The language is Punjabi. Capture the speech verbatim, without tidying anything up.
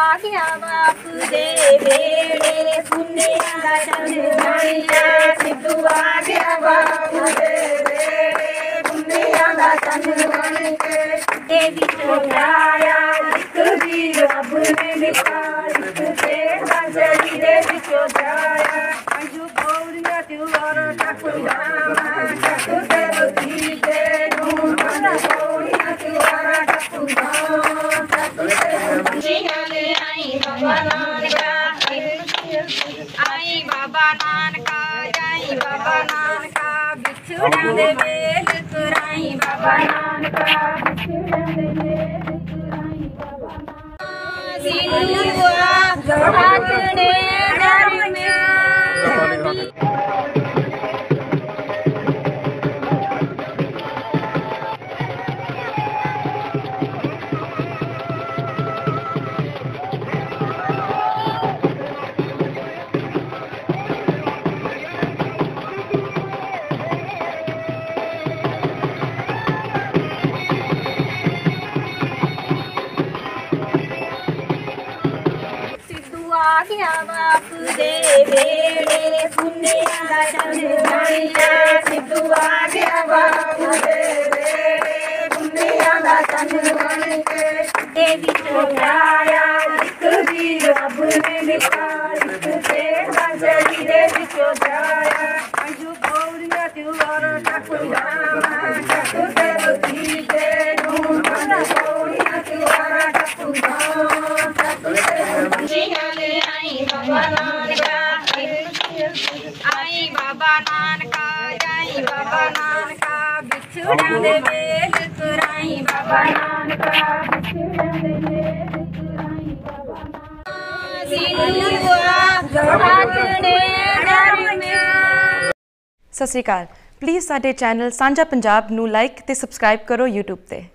ਆ ਗਿਆ ਬਾਪੂ ਦੇ ਵੇੜੇ ਪੁੰਨਿਆਂ ਦਾ ਚੰਨ ਬਣਿਆ ਸਿੱਧੂ ਆ ਗਿਆ ਬਾਪੂ ਦੇ ਵੇੜੇ ਪੁੰਨਿਆਂ ਦਾ ਚੰਨ ਬਣ ਕੇ ਦੇ ਵਿੱਚੋਂ ਆਇਆ ਇੱਕ ਵੀ ਰੱਬ ਨੇ ਲਿਖਾ ਇੱਕ ਤੇ ਬਾਜਰੀ ਦੇ ਵਿੱਚੋਂ ਜਾਇਆ ਅੰਜੂ ਬੋਲੀਆਂ ਤੂੰ ਔਰ ਟੱਕ ਜਾਵਾਂ ਟੱਕ ਤੇ ਰੋਟੀ ਤੇ ਨੂੰ ਮਨ ਬੋਲੀਆਂ ਤੂੰ ਔਰ ਟੱਕ ਜਾਵਾਂ ਟੱਕ ਤੇ ਜਿਹਾਲੇ ਆਈ ਬਾਬਾ ਨਾਨਕਾ ਆਈ ਬਾਬਾ ਨਾਨਕਾ ਜਾਈ ਬਾਬਾ ਨਾਨਕਾ ਵਿਛੜਾਂ ਦੇ ਵੇਲ ਤੁਰਾਈ ਬਾਬਾ ਨਾਨਕਾ ਵਿਛੜਾਂ ਦੇ ਵੇਲ ਤੁਰਾਈ ਬਾਬਾ ਨਾਨਕਾ ਸਿਲੂਆ ਜਹਾਤਨੇ ਦਰਮਿਆਨ ਆ ਗਿਆ ਬਾਪੂ ਦੇ ਵੇੜੇ ਪੁੰਨਿਆਂ ਦਾ ਚੰਨ ਬਣਿਆ ਸਿੱਧੂ ਆ ਗਿਆ ਬਾਪੂ ਦੇ ਵੇੜੇ ਪੁੰਨਿਆਂ ਦਾ ਚੰਨ ਬਣ ਕੇ ਦੇ ਵਿੱਚੋਂ ਆਇਆ ਇੱਕ ਵੀ ਰੱਬ ਨੇ ਲਿਖਾ ਇੱਕ ਤੇ ਬਾਜਰੀ ਦੇ ਵਿੱਚੋਂ ਜਾਇਆ ਅੰਜੂ ਬੋਲੀਆਂ ਤੂੰ ਔਰ ਟੱਕ ਜਾਵਾਂ ਟੱਕ ਤੇ ਰੋਟੀ ਤੇ ਨੂੰ ਮਨ ਬੋਲੀਆਂ ਤੂੰ ਔਰ ਟੱਕ ਜਾਵਾਂ ਟੱਕ ਤੇ ਜਿਹਾਲੇ ਆਈ ਬਾਬਾ ਨਾਨਕਾ ਆਈ ਬਾਬਾ ਨਾਨਕਾ ਜਾਈ ਬਾਬਾ ਨਾਨਕਾ ਵਿਛੜਾਂ ਦੇ ਵੇਲ ਤੁਰਾਈ ਬਾਬਾ ਨਾਨਕਾ ਵਿਛੜਾਂ ਦੇ ਵੇਲ ਤੁਰਾਈ ਬਾਬਾ ਨਾਨਕਾ ਸਿਲੂਆ ਜਹਾਤਨੇ ਦਰਮਿਆਨ। ਸਤਿ ਸ਼੍ਰੀ ਅਕਾਲ। ਪਲੀਜ਼ ਸਾਡੇ ਚੈਨਲ ਸਾਂਝਾ ਪੰਜਾਬ ਨੂੰ ਲਾਈਕ ਤੇ ਸਬਸਕ੍ਰਾਈਬ ਕਰੋ YouTube ਤੇ।